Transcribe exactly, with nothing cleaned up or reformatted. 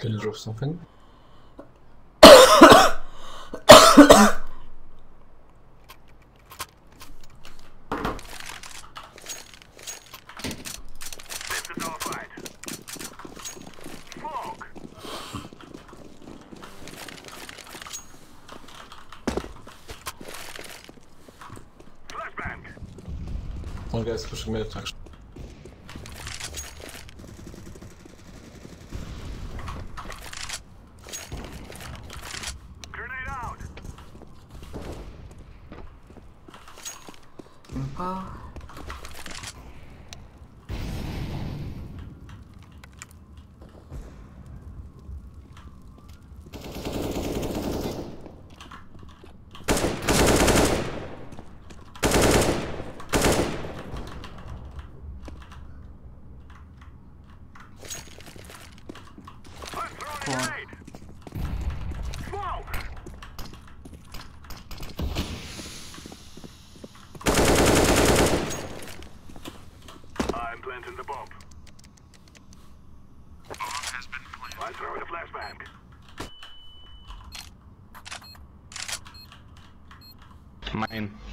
Can you drop something? One guy's pushing mid actually. Grenade out. Impa. I'm planting the bomb. Bomb has been planted. I'm throwing a flashbang. Mine.